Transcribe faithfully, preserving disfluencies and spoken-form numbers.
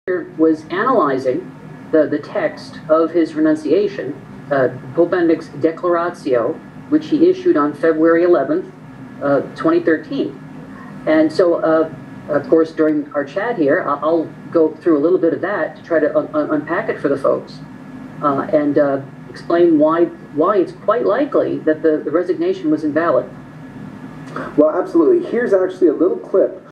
was analyzing the, the text of his renunciation, uh, Pope Benedick's Declaratio, which he issued on February eleventh, uh, twenty thirteen. And so, uh, of course, during our chat here, I'll, I'll go through a little bit of that to try to un un unpack it for the folks uh, and uh, explain why, why it's quite likely that the, the resignation was invalid. Well, absolutely. Here's actually a little clip